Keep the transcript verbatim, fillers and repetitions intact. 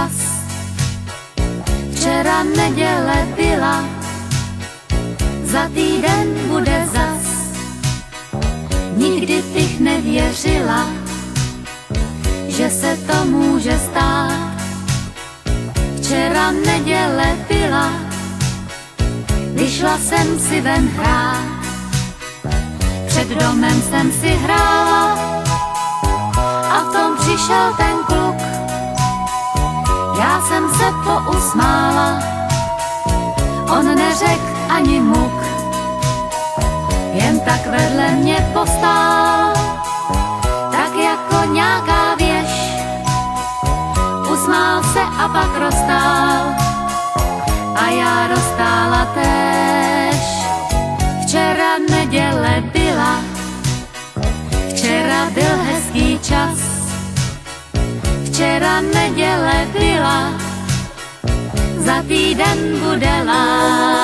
čas. Včera neděle byla, za týden bude zas. Nikdy bych nevěřila, že se to může stát. Včera neděle byla, vyšla jsem si ven hrát. Před domem jsem si hrála a v tom přišel ten kluk. Já jsem se pousmála, on neřekl ani muk. Jen tak vedle mě postál, tak jako nějaká věž. Usmál se a pak roztál a já roztála též. Včera neděle byla, včera byl hezký čas. Včera neděle byla, za týden bude lás.